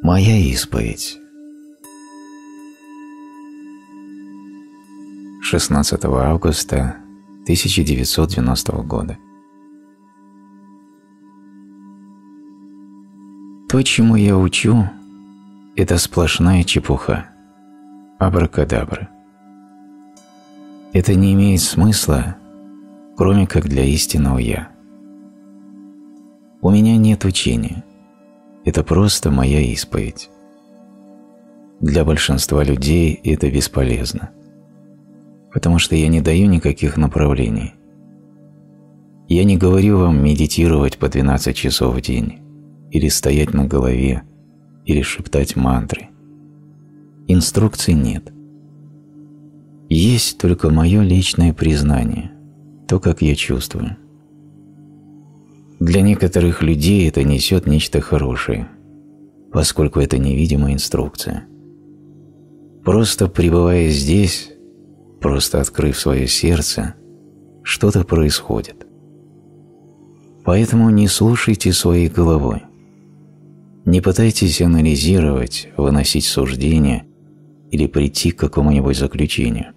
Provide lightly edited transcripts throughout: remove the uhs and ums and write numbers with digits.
Моя исповедь. 16 августа 1990 года. То, чему я учу, это сплошная чепуха, абракадабра. Это не имеет смысла, кроме как для истинного «я». У меня нет учения. Это просто моя исповедь. Для большинства людей это бесполезно, потому что я не даю никаких направлений. Я не говорю вам медитировать по 12 часов в день, или стоять на голове, или шептать мантры. Инструкций нет. Есть только мое личное признание, то, как я чувствую. Для некоторых людей это несет нечто хорошее, поскольку это невидимая инструкция. Просто пребывая здесь, просто открыв свое сердце, что-то происходит. Поэтому не слушайте своей головой. Не пытайтесь анализировать, выносить суждения или прийти к какому-нибудь заключению.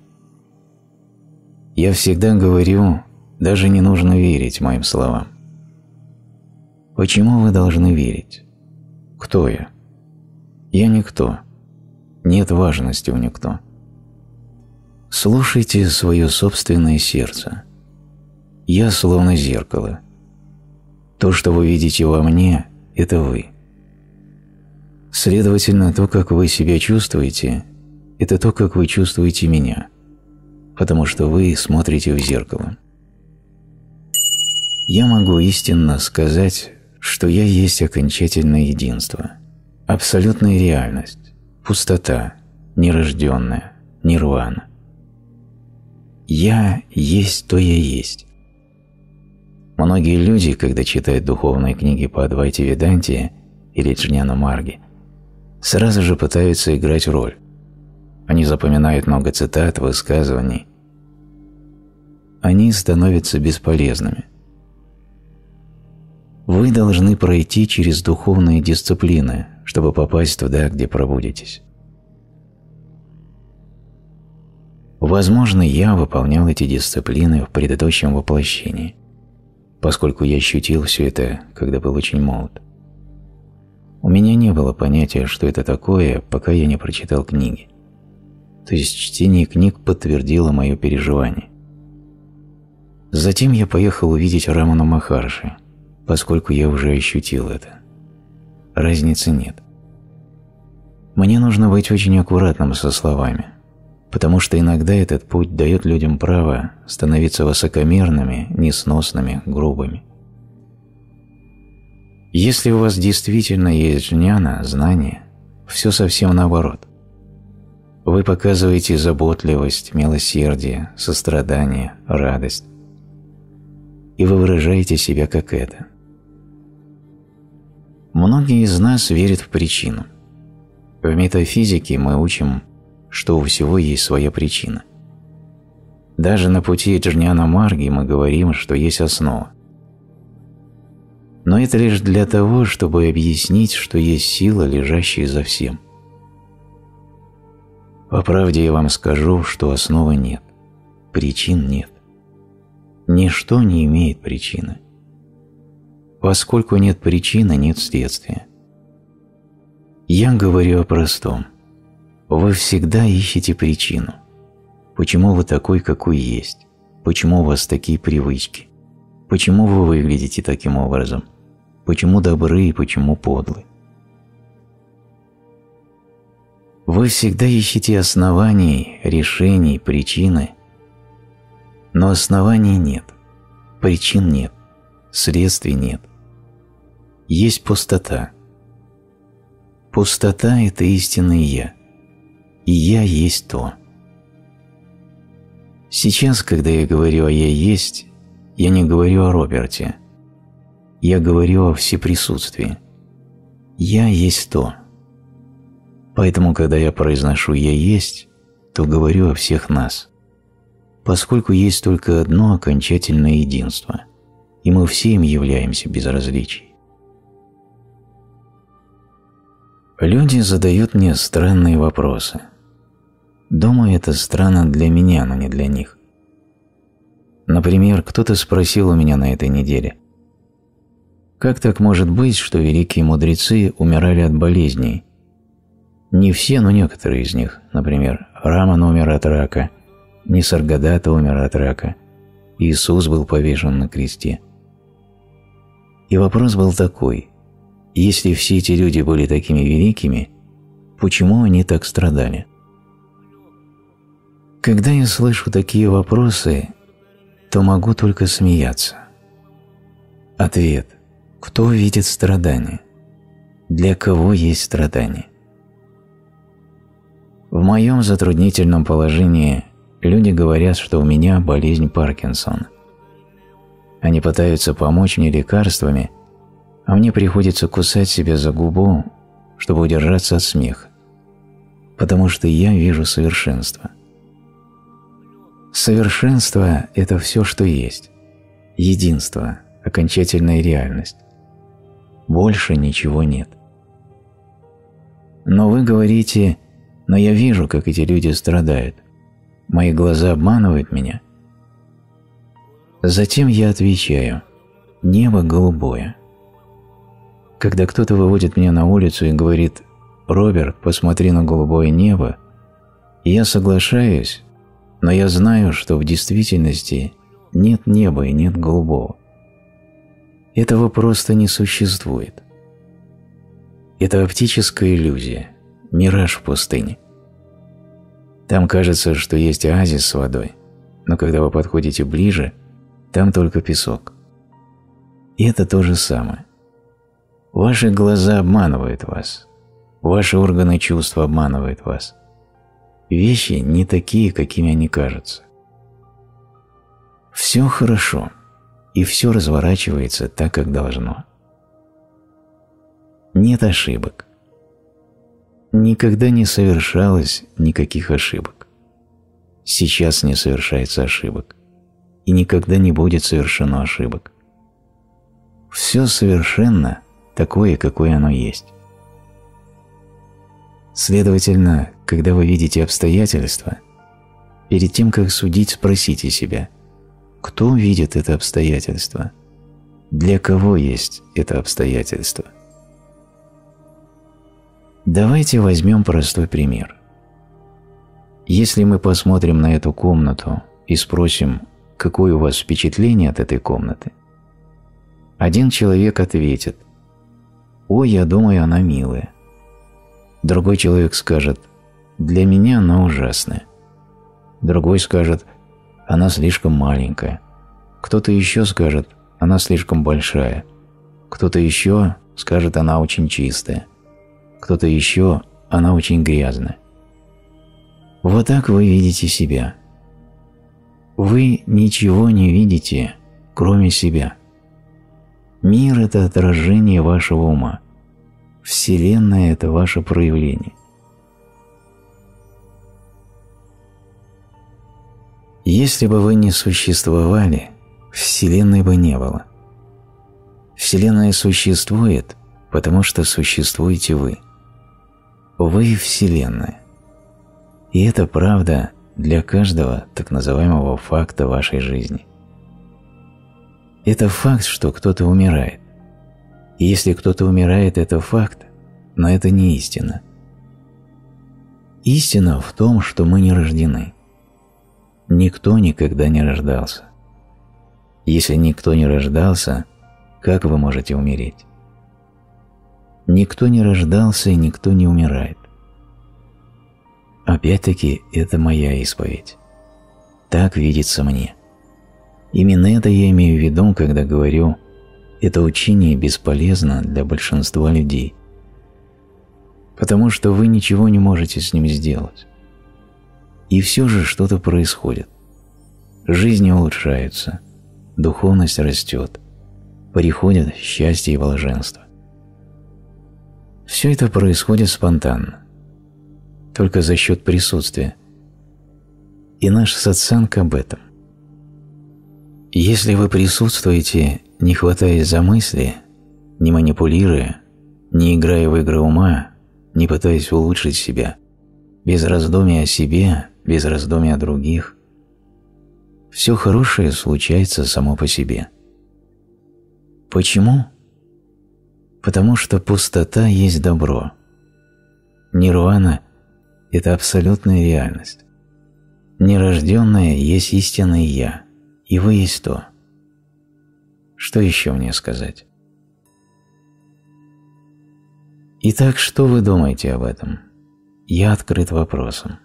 Я всегда говорю, даже не нужно верить моим словам. Почему вы должны верить? Кто я? Я никто. Нет важности у никто. Слушайте свое собственное сердце. Я словно зеркало. То, что вы видите во мне, это вы. Следовательно, то, как вы себя чувствуете, это то, как вы чувствуете меня, потому что вы смотрите в зеркало. Я могу истинно сказать, что я есть окончательное единство, абсолютная реальность, пустота, нерожденная, нирвана. Я есть то я есть. Многие люди, когда читают духовные книги по Адвайте Веданте или Джняна Марги, сразу же пытаются играть роль. Они запоминают много цитат, высказываний. Они становятся бесполезными. Вы должны пройти через духовные дисциплины, чтобы попасть туда, где пробудитесь. Возможно, я выполнял эти дисциплины в предыдущем воплощении, поскольку я ощутил все это, когда был очень молод. У меня не было понятия, что это такое, пока я не прочитал книги. То есть чтение книг подтвердило мое переживание. Затем я поехал увидеть Раману Махарши, поскольку я уже ощутил это. Разницы нет. Мне нужно быть очень аккуратным со словами, потому что иногда этот путь дает людям право становиться высокомерными, несносными, грубыми. Если у вас действительно есть джняна, знание, все совсем наоборот. Вы показываете заботливость, милосердие, сострадание, радость. И вы выражаете себя как это. Многие из нас верят в причину. В метафизике мы учим, что у всего есть своя причина. Даже на пути Джняна Марги мы говорим, что есть основа. Но это лишь для того, чтобы объяснить, что есть сила, лежащая за всем. По правде я вам скажу, что основы нет, причин нет. Ничто не имеет причины. Поскольку нет причины, нет следствия. Я говорю о простом. Вы всегда ищете причину. Почему вы такой, какой есть? Почему у вас такие привычки? Почему вы выглядите таким образом? Почему добры и почему подлы? Вы всегда ищете оснований, решений, причины, но оснований нет, причин нет, следствий нет. Есть пустота. Пустота – это истинное «Я», и «Я» есть то. Сейчас, когда я говорю о «Я есть», я не говорю о Роберте. Я говорю о всеприсутствии. «Я» есть то. Поэтому, когда я произношу «Я есть», то говорю о всех нас, поскольку есть только одно окончательное единство, и мы все им являемся без различий. Люди задают мне странные вопросы. Думаю, это странно для меня, но не для них. Например, кто-то спросил у меня на этой неделе: как так может быть, что великие мудрецы умирали от болезней? Не все, но некоторые из них. Например, Раман умер от рака, Нисаргадата умер от рака, Иисус был повешен на кресте. И вопрос был такой: если все эти люди были такими великими, почему они так страдали? Когда я слышу такие вопросы, то могу только смеяться. Ответ: кто видит страдания? Для кого есть страдания? В моем затруднительном положении люди говорят, что у меня болезнь Паркинсона. Они пытаются помочь мне лекарствами, а мне приходится кусать себя за губу, чтобы удержаться от смеха, потому что я вижу совершенство. Совершенство – это все, что есть. Единство, окончательная реальность. Больше ничего нет. Но вы говорите: но я вижу, как эти люди страдают. Мои глаза обманывают меня. Затем я отвечаю: небо голубое. Когда кто-то выводит меня на улицу и говорит: «Роберт, посмотри на голубое небо», я соглашаюсь, но я знаю, что в действительности нет неба и нет голубого. Этого просто не существует. Это оптическая иллюзия, мираж в пустыне. Там кажется, что есть оазис с водой, но когда вы подходите ближе, там только песок. И это то же самое. Ваши глаза обманывают вас, ваши органы чувств обманывают вас. Вещи не такие, какими они кажутся. Все хорошо, и все разворачивается так, как должно. Нет ошибок. Никогда не совершалось никаких ошибок. Сейчас не совершается ошибок, и никогда не будет совершено ошибок. Все совершенно такое, какое оно есть. Следовательно, когда вы видите обстоятельства, перед тем, как судить, спросите себя: кто видит это обстоятельство? Для кого есть это обстоятельство? Давайте возьмем простой пример. Если мы посмотрим на эту комнату и спросим, какое у вас впечатление от этой комнаты, один человек ответит: «Ой, я думаю, она милая». Другой человек скажет: «Для меня она ужасная». Другой скажет: «Она слишком маленькая». Кто-то еще скажет: «Она слишком большая». Кто-то еще скажет: «Она очень чистая». Кто-то еще: «Она очень грязная». Вот так вы видите себя. Вы ничего не видите, кроме себя. Мир – это отражение вашего ума. Вселенная – это ваше проявление. Если бы вы не существовали, Вселенной бы не было. Вселенная существует, потому что существуете вы. Вы – Вселенная. И это правда для каждого так называемого факта вашей жизни. Это факт, что кто-то умирает. И если кто-то умирает, это факт, но это не истина. Истина в том, что мы не рождены. Никто никогда не рождался. Если никто не рождался, как вы можете умереть? Никто не рождался и никто не умирает. Опять-таки, это моя исповедь. Так видится мне. Именно это я имею в виду, когда говорю: это учение бесполезно для большинства людей. Потому что вы ничего не можете с ним сделать. И все же что-то происходит. Жизни улучшаются, духовность растет, приходят счастье и блаженство. Все это происходит спонтанно, только за счет присутствия. И наш сатсанг об этом. Если вы присутствуете, не хватаясь за мысли, не манипулируя, не играя в игры ума, не пытаясь улучшить себя, без раздумий о себе, без раздумий о других. Все хорошее случается само по себе. Почему? Потому что пустота есть добро. Нирвана – это абсолютная реальность. Нерожденное есть истинное «Я», и вы есть то. Что еще мне сказать? Итак, что вы думаете об этом? Я открыт вопросом.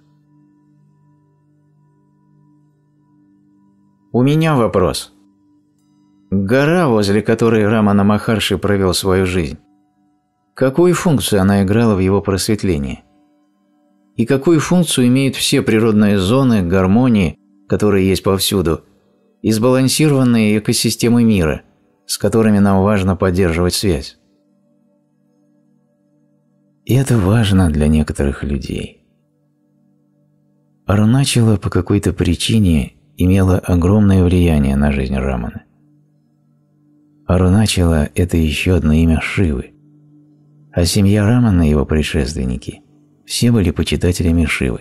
У меня вопрос. Гора, возле которой Рамана Махарши провел свою жизнь, какую функцию она играла в его просветлении? И какую функцию имеют все природные зоны, гармонии, которые есть повсюду, и сбалансированные экосистемы мира, с которыми нам важно поддерживать связь? И это важно для некоторых людей. Аруначала по какой-то причине имела огромное влияние на жизнь Раманы. Аруначала – это еще одно имя Шивы, а семья Раманы и его предшественники все были почитателями Шивы.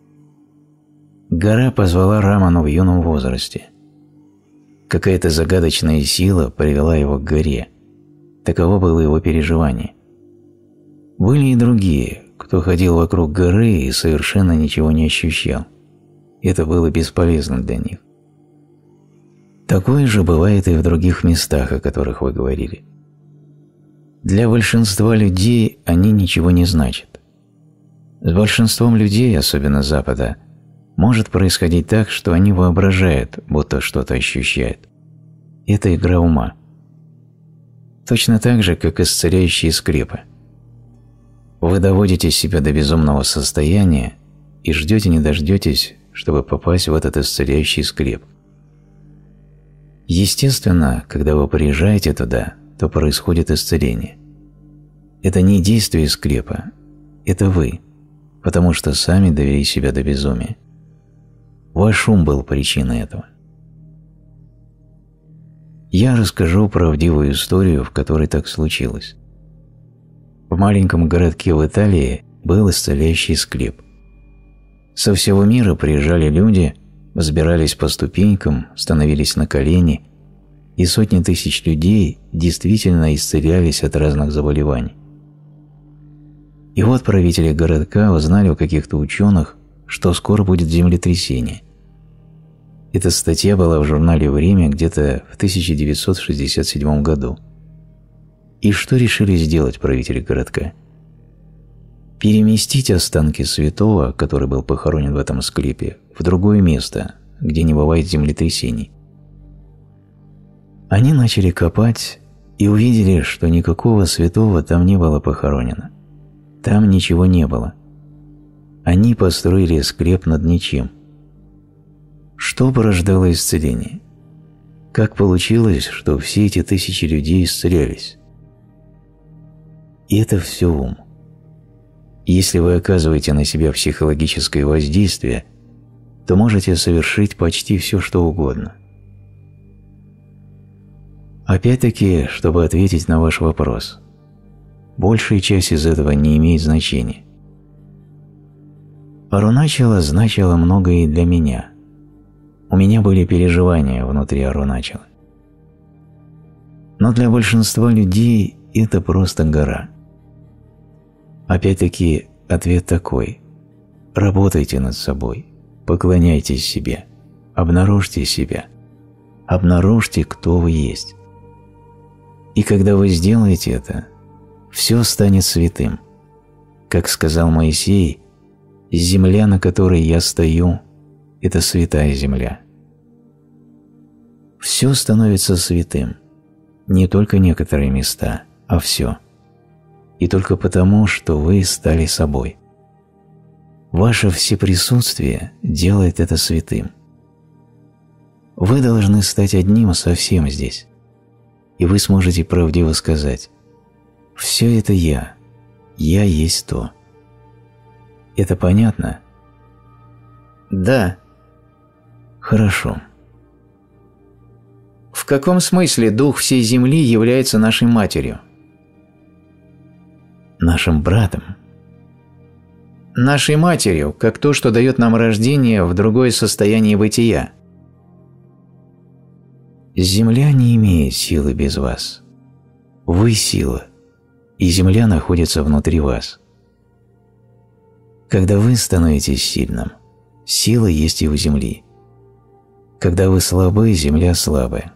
Гора позвала Раману в юном возрасте. Какая-то загадочная сила привела его к горе. Таково было его переживание. Были и другие, кто ходил вокруг горы и совершенно ничего не ощущал. Это было бесполезно для них. Такое же бывает и в других местах, о которых вы говорили. Для большинства людей они ничего не значат. С большинством людей, особенно с Запада, может происходить так, что они воображают, будто что-то ощущают. Это игра ума. Точно так же, как исцеляющие скрепы. Вы доводите себя до безумного состояния и ждете не дождетесь, чтобы попасть в этот исцеляющий скреп. Естественно, когда вы приезжаете туда, то происходит исцеление. Это не действие скрепа, это вы, потому что сами довели себя до безумия. Ваш ум был причиной этого. Я расскажу правдивую историю, в которой так случилось. В маленьком городке в Италии был исцеляющий склеп. Со всего мира приезжали люди, взбирались по ступенькам, становились на колени, и сотни тысяч людей действительно исцелялись от разных заболеваний. И вот правители городка узнали у каких-то ученых, что скоро будет землетрясение. Эта статья была в журнале «Время» где-то в 1967 году. И что решили сделать правители городка? Переместить останки святого, который был похоронен в этом склепе, в другое место, где не бывает землетрясений. Они начали копать и увидели, что никакого святого там не было похоронено. Там ничего не было. Они построили склеп над ничем. Что порождало исцеление? Как получилось, что все эти тысячи людей исцелялись? И это все ум. Если вы оказываете на себя психологическое воздействие, то можете совершить почти все, что угодно. Опять-таки, чтобы ответить на ваш вопрос, большая часть из этого не имеет значения. Аруначала значило многое и для меня. У меня были переживания внутри Аруначала. Но для большинства людей это просто гора. Опять-таки, ответ такой. Работайте над собой, поклоняйтесь себе, обнаружьте себя, обнаружьте, кто вы есть. И когда вы сделаете это, все станет святым. Как сказал Моисей, земля, на которой я стою, это святая земля. Все становится святым, не только некоторые места, а все. И только потому, что вы стали собой. Ваше всеприсутствие делает это святым. Вы должны стать одним со всем здесь, и вы сможете правдиво сказать: «Все это я есть то». Это понятно? Да. Хорошо. В каком смысле дух всей Земли является нашей матерью? Нашим братом. нашей матерью, как то, что дает нам рождение в другое состояние бытия. Земля не имеет силы без вас. Вы – сила, и Земля находится внутри вас. Когда вы становитесь сильным, сила есть и у Земли. Когда вы слабы, Земля слабая.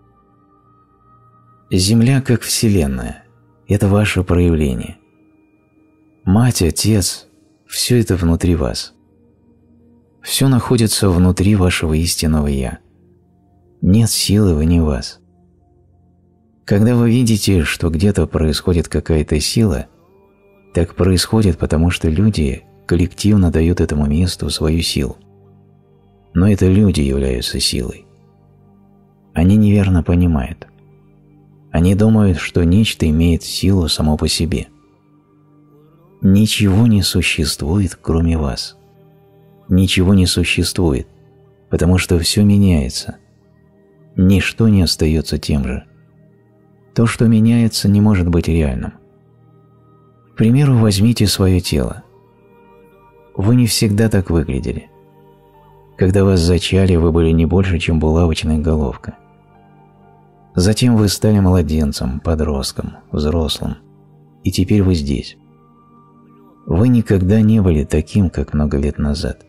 Земля как Вселенная – это ваше проявление. Мать, Отец – все это внутри вас. Все находится внутри вашего истинного «Я». Нет силы вне вас. Когда вы видите, что где-то происходит какая-то сила, так происходит, потому что люди коллективно дают этому месту свою силу. Но это люди являются силой. Они неверно понимают. Они думают, что нечто имеет силу само по себе. Ничего не существует, кроме вас. Ничего не существует, потому что все меняется. Ничто не остается тем же. То, что меняется, не может быть реальным. К примеру, возьмите свое тело. Вы не всегда так выглядели. Когда вас зачали, вы были не больше, чем булавочная головка. Затем вы стали младенцем, подростком, взрослым, и теперь вы здесь. Вы никогда не были таким, как много лет назад.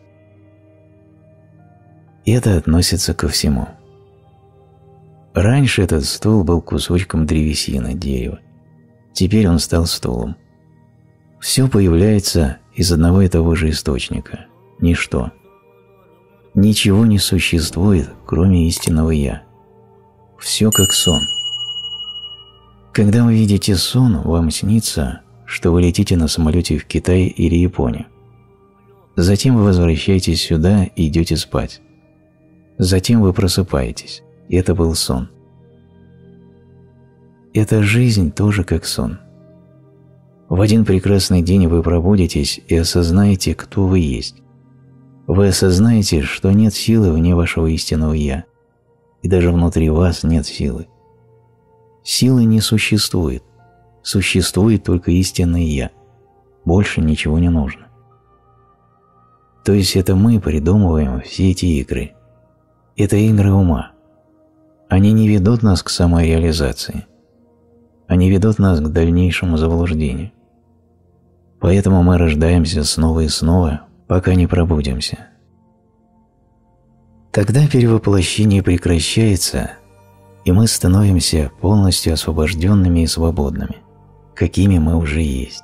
И это относится ко всему. Раньше этот стул был кусочком древесины, дерева. Теперь он стал стулом. Все появляется из одного и того же источника – ничто. Ничего не существует, кроме истинного «Я». Все как сон. Когда вы видите сон, вам снится, что вы летите на самолете в Китай или Японию. Затем вы возвращаетесь сюда и идете спать. Затем вы просыпаетесь. Это был сон. Эта жизнь тоже как сон. В один прекрасный день вы пробудитесь и осознаете, кто вы есть. Вы осознаете, что нет силы вне вашего истинного «Я», и даже внутри вас нет силы. Силы не существует. Существует только истинное «Я». Больше ничего не нужно. То есть это мы придумываем все эти игры. Это игры ума. Они не ведут нас к самореализации. Они ведут нас к дальнейшему заблуждению. Поэтому мы рождаемся снова и снова, пока не пробудимся. Тогда перевоплощение прекращается, и мы становимся полностью освобожденными и свободными, какими мы уже есть.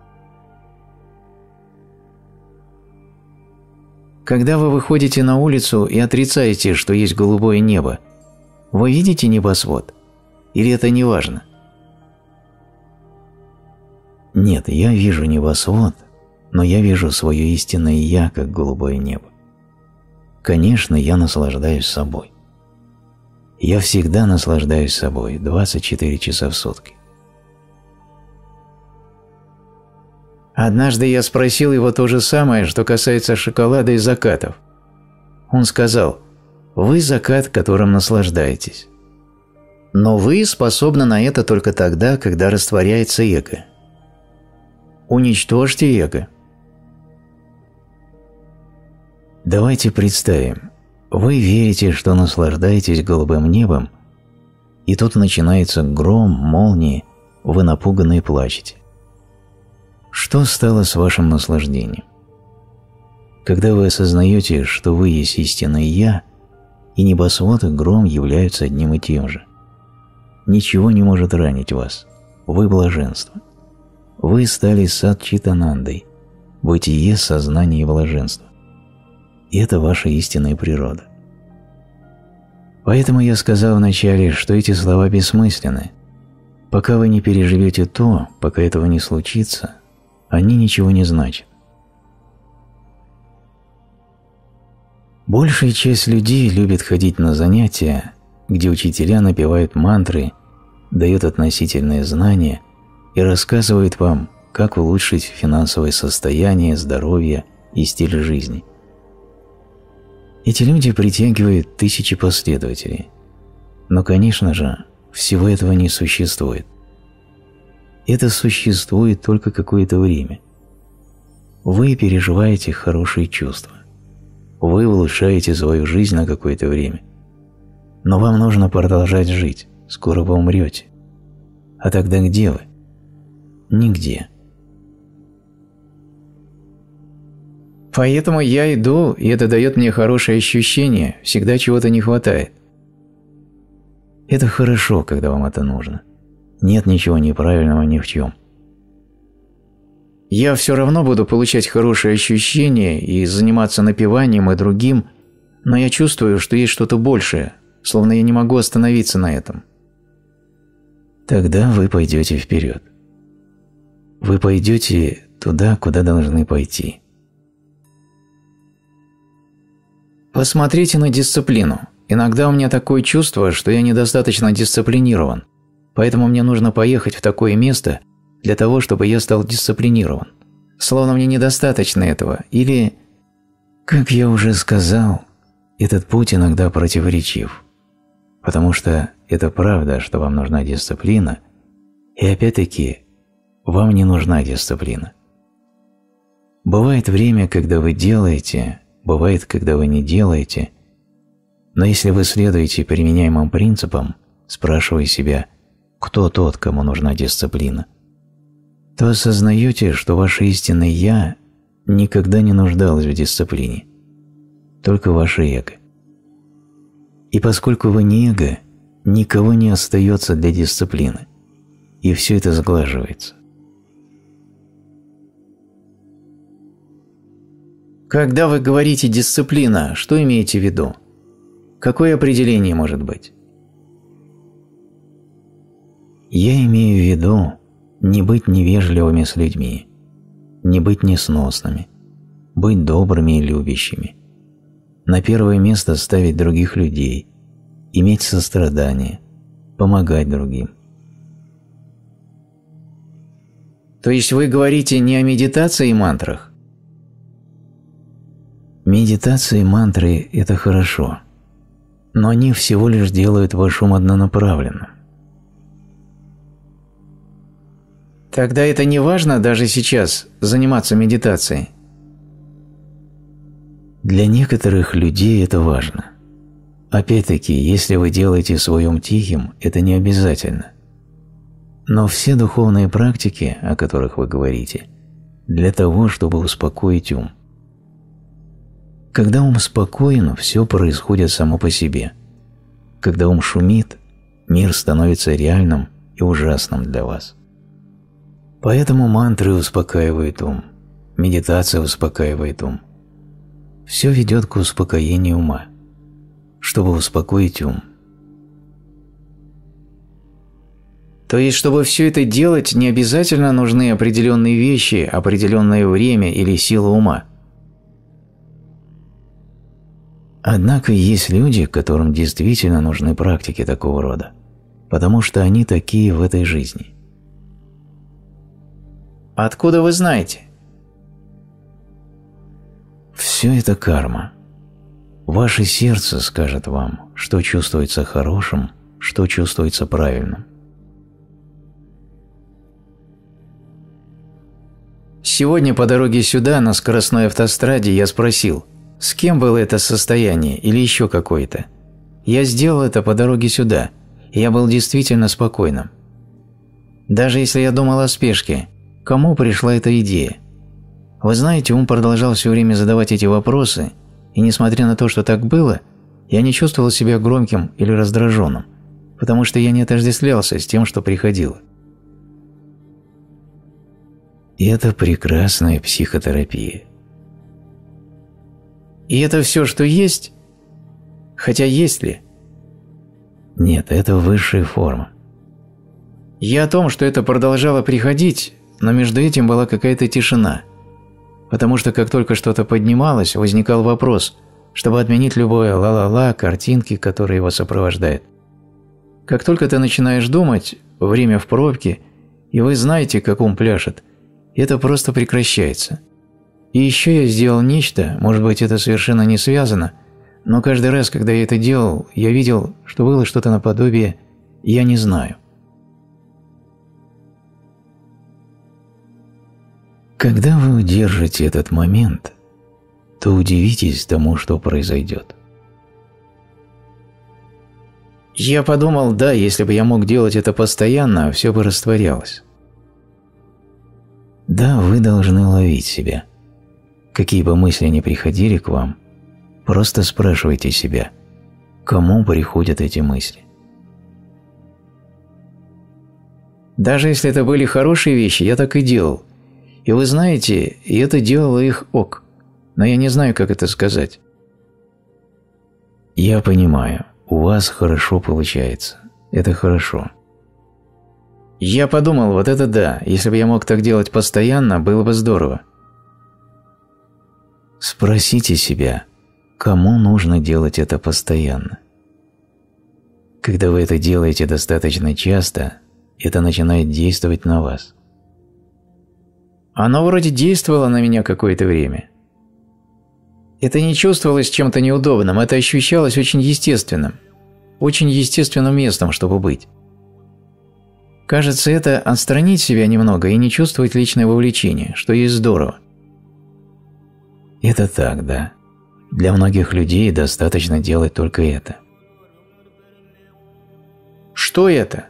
Когда вы выходите на улицу и отрицаете, что есть голубое небо, вы видите небосвод? Или это не важно? Нет, я вижу небосвод, но я вижу свое истинное «Я» как голубое небо. Конечно, я наслаждаюсь собой. Я всегда наслаждаюсь собой 24 часа в сутки. Однажды я спросил его то же самое, что касается шоколада и закатов. Он сказал: «Вы закат, которым наслаждаетесь. Но вы способны на это только тогда, когда растворяется эго. Уничтожьте эго». Давайте представим, вы верите, что наслаждаетесь голубым небом, и тут начинается гром, молнии, вы напуганы и плачете. Что стало с вашим наслаждением? Когда вы осознаете, что вы есть истинное «Я», и небосвод и гром являются одним и тем же. Ничего не может ранить вас. Вы блаженство. Вы стали сат-читанандой, бытие, сознание и блаженство. И это ваша истинная природа. Поэтому я сказал вначале, что эти слова бессмысленны. Пока вы не переживете то, пока этого не случится, они ничего не значат. Большая часть людей любит ходить на занятия, где учителя напевают мантры, дают относительные знания и рассказывают вам, как улучшить финансовое состояние, здоровье и стиль жизни. Эти люди притягивают тысячи последователей. Но, конечно же, всего этого не существует. Это существует только какое-то время. Вы переживаете хорошие чувства. Вы улучшаете свою жизнь на какое-то время. Но вам нужно продолжать жить, скоро вы умрете. А тогда где вы? Нигде. Поэтому я иду, и это дает мне хорошее ощущение, всегда чего-то не хватает. Это хорошо, когда вам это нужно. Нет ничего неправильного ни в чем. Я все равно буду получать хорошие ощущения и заниматься напеванием и другим, но я чувствую, что есть что-то большее, словно я не могу остановиться на этом. Тогда вы пойдете вперед. Вы пойдете туда, куда должны пойти. Посмотрите на дисциплину. Иногда у меня такое чувство, что я недостаточно дисциплинирован, поэтому мне нужно поехать в такое место для того, чтобы я стал дисциплинирован. Словно мне недостаточно этого, или… Как я уже сказал, этот путь иногда противоречив, потому что это правда, что вам нужна дисциплина, и опять-таки вам не нужна дисциплина. Бывает время, когда вы делаете, бывает, когда вы не делаете, но если вы следуете применяемым принципам, спрашивая себя, кто тот, кому нужна дисциплина, то осознаете, что ваше истинное «я» никогда не нуждалось в дисциплине, только ваше эго. И поскольку вы не эго, никого не остается для дисциплины, и все это сглаживается. Когда вы говорите «дисциплина», что имеете в виду? Какое определение может быть? Я имею в виду не быть невежливыми с людьми, не быть несносными, быть добрыми и любящими, на первое место ставить других людей, иметь сострадание, помогать другим. То есть вы говорите не о медитации и мантрах? Медитация и мантры – это хорошо, но они всего лишь делают ваш ум однонаправленным. Тогда это не важно даже сейчас заниматься медитацией? Для некоторых людей это важно. Опять-таки, если вы делаете свой ум тихим, это не обязательно. Но все духовные практики, о которых вы говорите, для того, чтобы успокоить ум. Когда ум спокоен, все происходит само по себе. Когда ум шумит, мир становится реальным и ужасным для вас. Поэтому мантры успокаивают ум, медитация успокаивает ум. Все ведет к успокоению ума, чтобы успокоить ум. То есть, чтобы все это делать, не обязательно нужны определенные вещи, определенное время или сила ума? Однако есть люди, которым действительно нужны практики такого рода, потому что они такие в этой жизни. Откуда вы знаете? Все это карма. Ваше сердце скажет вам, что чувствуется хорошим, что чувствуется правильным. Сегодня по дороге сюда, на скоростной автостраде, я спросил, с кем было это состояние или еще какое-то. Я сделал это по дороге сюда, и я был действительно спокойным. Даже если я думал о спешке, кому пришла эта идея? Вы знаете, ум продолжал все время задавать эти вопросы, и несмотря на то, что так было, я не чувствовал себя громким или раздраженным, потому что я не отождествлялся с тем, что приходило. И это прекрасная психотерапия. И это все, что есть? Хотя есть ли? Нет, это высшая форма. Я о том, что это продолжало приходить, но между этим была какая-то тишина. Потому что как только что-то поднималось, возникал вопрос, чтобы отменить любое ла-ла-ла, картинки, которые его сопровождают. Как только ты начинаешь думать, время в пробке, и вы знаете, как ум пляшет, это просто прекращается. И еще я сделал нечто, может быть, это совершенно не связано, но каждый раз, когда я это делал, я видел, что было что-то наподобие «я не знаю». Когда вы удержите этот момент, то удивитесь тому, что произойдет. Я подумал, да, если бы я мог делать это постоянно, все бы растворялось. Да, вы должны ловить себя. Какие бы мысли ни приходили к вам, просто спрашивайте себя, кому приходят эти мысли. Даже если это были хорошие вещи, я так и делал. И вы знаете, и это делало их ок. Но я не знаю, как это сказать. Я понимаю, у вас хорошо получается. Это хорошо. Я подумал, вот это да, если бы я мог так делать постоянно, было бы здорово. Спросите себя, кому нужно делать это постоянно. Когда вы это делаете достаточно часто, это начинает действовать на вас. Оно вроде действовало на меня какое-то время. Это не чувствовалось чем-то неудобным, это ощущалось очень естественным местом, чтобы быть. Кажется, это отстранить себя немного и не чувствовать личное вовлечение, что есть здорово. Это так, да. Для многих людей достаточно делать только это. Что это?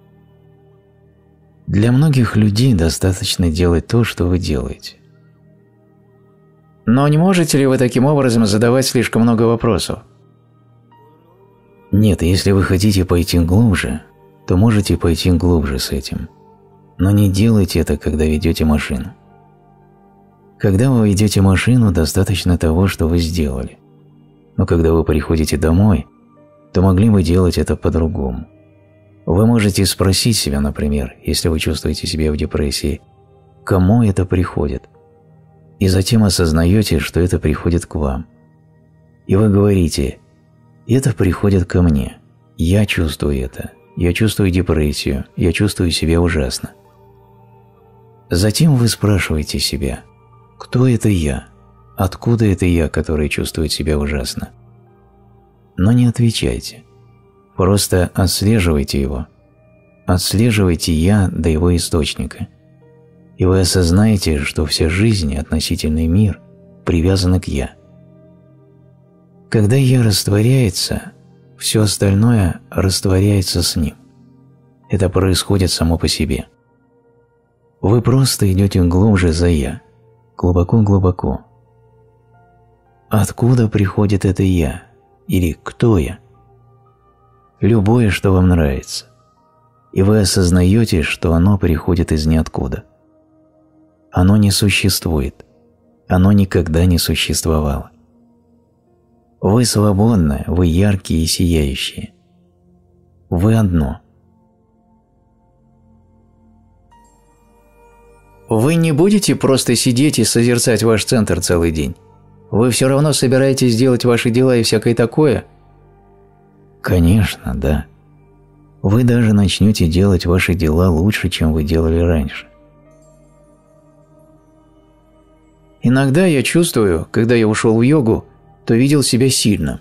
Для многих людей достаточно делать то, что вы делаете. Но не можете ли вы таким образом задавать слишком много вопросов? Нет, если вы хотите пойти глубже, то можете пойти глубже с этим. Но не делайте это, когда ведете машину. Когда вы ведете машину, достаточно того, что вы сделали. Но когда вы приходите домой, то могли бы делать это по-другому. Вы можете спросить себя, например, если вы чувствуете себя в депрессии, кому это приходит? И затем осознаете, что это приходит к вам. И вы говорите, это приходит ко мне, я чувствую это, я чувствую депрессию, я чувствую себя ужасно. Затем вы спрашиваете себя, кто это я, откуда это я, который чувствует себя ужасно? Но не отвечайте, просто отслеживайте его, отслеживайте «я» до его источника. И вы осознаете, что вся жизнь и относительный мир привязаны к «я». Когда «я» растворяется, все остальное растворяется с ним. Это происходит само по себе. Вы просто идете глубже за «я», глубоко-глубоко. Откуда приходит это «я» или «кто я»? Любое, что вам нравится. И вы осознаете, что оно приходит из ниоткуда. Оно не существует. Оно никогда не существовало. Вы свободны, вы яркие и сияющие. Вы одно. Вы не будете просто сидеть и созерцать ваш центр целый день? Вы все равно собираетесь делать ваши дела и всякое такое? Конечно, да. Вы даже начнете делать ваши дела лучше, чем вы делали раньше. Иногда я чувствую, когда я ушел в йогу, то видел себя сильным.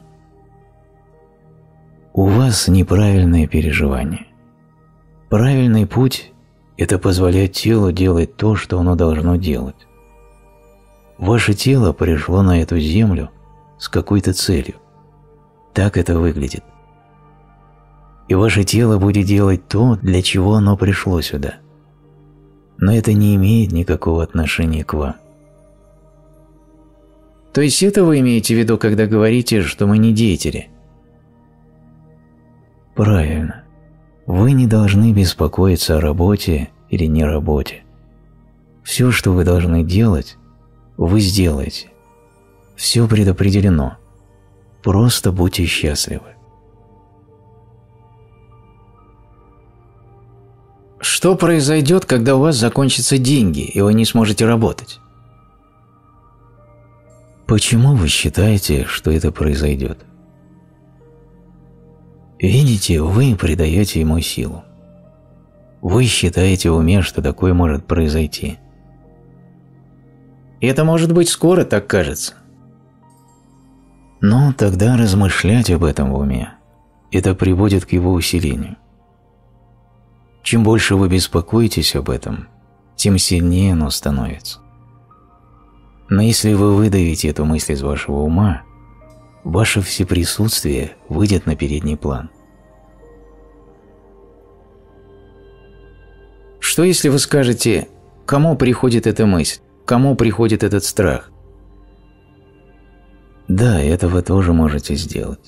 У вас неправильное переживание. Правильный путь – это позволять телу делать то, что оно должно делать. Ваше тело пришло на эту землю с какой-то целью. Так это выглядит. И ваше тело будет делать то, для чего оно пришло сюда. Но это не имеет никакого отношения к вам. То есть это вы имеете в виду, когда говорите, что мы не деятели? Правильно. Вы не должны беспокоиться о работе или не работе. Все, что вы должны делать, вы сделаете. Все предопределено. Просто будьте счастливы. Что произойдет, когда у вас закончатся деньги, и вы не сможете работать? Почему вы считаете, что это произойдет? Видите, вы придаете ему силу. Вы считаете в уме, что такое может произойти. Это может быть скоро, так кажется. Но тогда размышлять об этом в уме, это приводит к его усилению. Чем больше вы беспокоитесь об этом, тем сильнее оно становится. Но если вы выдавите эту мысль из вашего ума, ваше всеприсутствие выйдет на передний план. Что если вы скажете, кому приходит эта мысль, кому приходит этот страх? Да, это вы тоже можете сделать.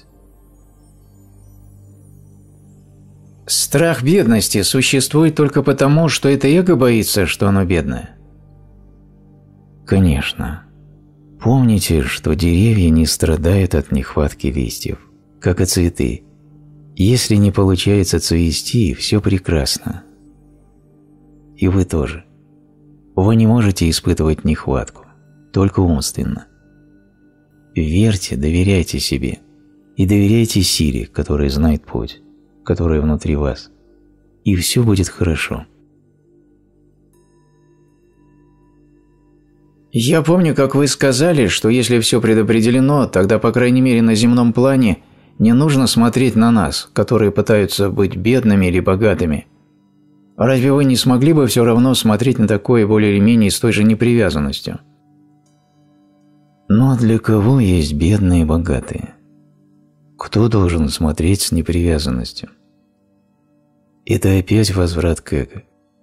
Страх бедности существует только потому, что это эго боится, что оно бедное. Конечно. Помните, что деревья не страдают от нехватки листьев, как и цветы. Если не получается цвести, все прекрасно. И вы тоже. Вы не можете испытывать нехватку, только умственно. Верьте, доверяйте себе и доверяйте силе, которая знает путь, которая внутри вас, и все будет хорошо. Я помню, как вы сказали, что если все предопределено, тогда, по крайней мере, на земном плане не нужно смотреть на нас, которые пытаются быть бедными или богатыми. Разве вы не смогли бы все равно смотреть на такое более или менее с той же непривязанностью? Но для кого есть бедные и богатые? Кто должен смотреть с непривязанностью? Это опять возврат к эго.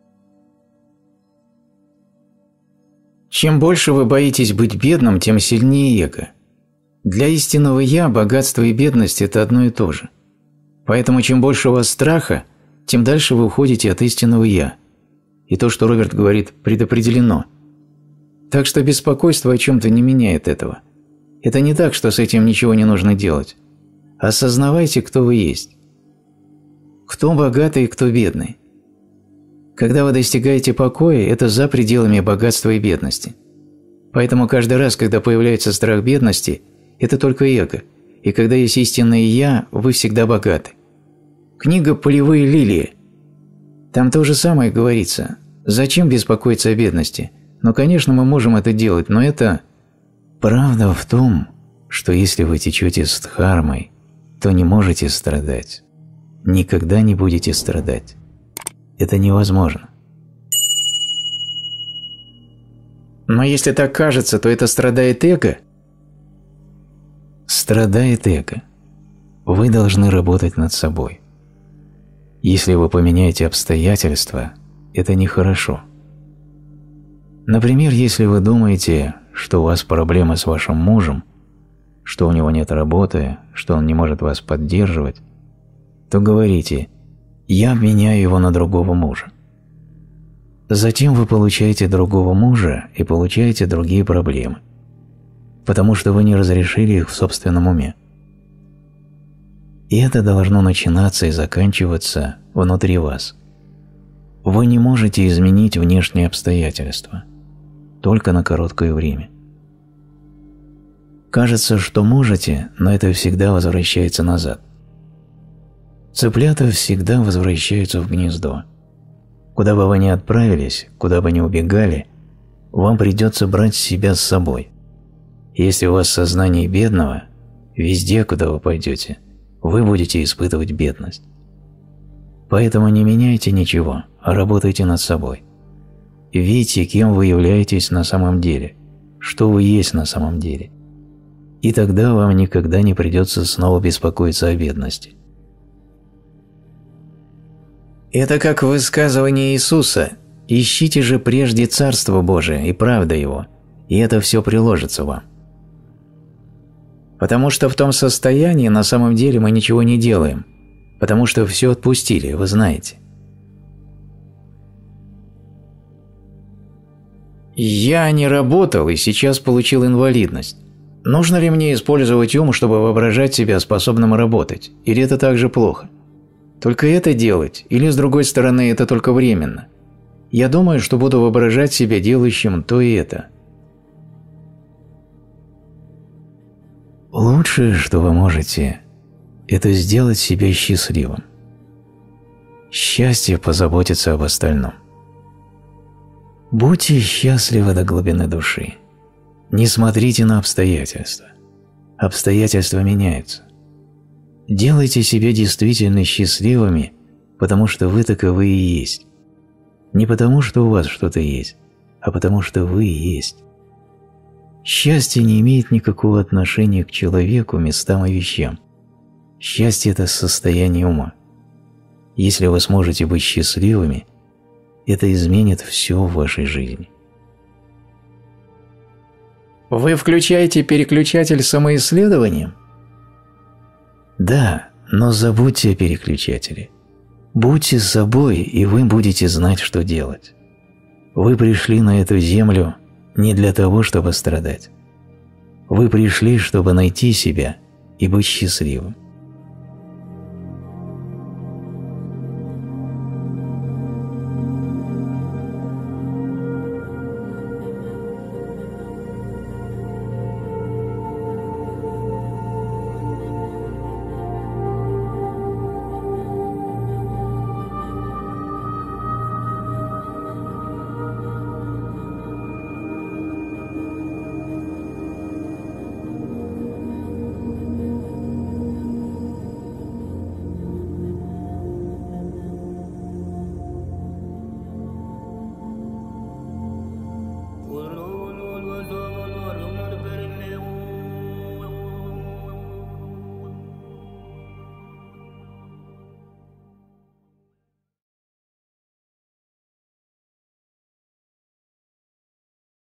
Чем больше вы боитесь быть бедным, тем сильнее эго. Для истинного «я» богатство и бедность – это одно и то же. Поэтому чем больше у вас страха, тем дальше вы уходите от истинного «я». И то, что Роберт говорит, предопределено. Так что беспокойство о чем-то не меняет этого. Это не так, что с этим ничего не нужно делать. Осознавайте, кто вы есть. Кто богатый и кто бедный. Когда вы достигаете покоя, это за пределами богатства и бедности. Поэтому каждый раз, когда появляется страх бедности, это только эго. И когда есть истинное «я», вы всегда богаты. Книга «Полевые лилии». Там то же самое говорится. Зачем беспокоиться о бедности? Ну, конечно, мы можем это делать, но это... Правда в том, что если вы течете с дхармой, то не можете страдать. Никогда не будете страдать. Это невозможно. Но если так кажется, то это страдает эго? Страдает эго. Вы должны работать над собой. Если вы поменяете обстоятельства, это нехорошо. Например, если вы думаете, что у вас проблемы с вашим мужем, что у него нет работы, что он не может вас поддерживать, то говорите: «Я обменяю его на другого мужа». Затем вы получаете другого мужа и получаете другие проблемы, потому что вы не разрешили их в собственном уме. И это должно начинаться и заканчиваться внутри вас. Вы не можете изменить внешние обстоятельства, только на короткое время. Кажется, что можете, но это всегда возвращается назад. Цыплята всегда возвращаются в гнездо. Куда бы вы ни отправились, куда бы ни убегали, вам придется брать себя с собой. Если у вас сознание бедного, везде, куда вы пойдете, вы будете испытывать бедность. Поэтому не меняйте ничего, а работайте над собой. Видите, кем вы являетесь на самом деле, что вы есть на самом деле. И тогда вам никогда не придется снова беспокоиться о бедности. Это как высказывание Иисуса: «Ищите же прежде Царство Божие и правда Его, и это все приложится вам». Потому что в том состоянии на самом деле мы ничего не делаем, потому что все отпустили, вы знаете. Я не работал и сейчас получил инвалидность. Нужно ли мне использовать ум, чтобы воображать себя способным работать, или это так же плохо? Только это делать, или, с другой стороны, это только временно? Я думаю, что буду воображать себя делающим то и это. Лучшее, что вы можете, это сделать себя счастливым. Счастье позаботится об остальном. Будьте счастливы до глубины души. Не смотрите на обстоятельства. Обстоятельства меняются. Делайте себя действительно счастливыми, потому что вы таковы и есть. Не потому, что у вас что-то есть, а потому что вы есть. Счастье не имеет никакого отношения к человеку, местам и вещам. Счастье – это состояние ума. Если вы сможете быть счастливыми, это изменит все в вашей жизни. Вы включаете переключатель самоисследованием? Да, но забудьте о переключателе. Будьте собой, и вы будете знать, что делать. Вы пришли на эту землю не для того, чтобы страдать. Вы пришли, чтобы найти себя и быть счастливым.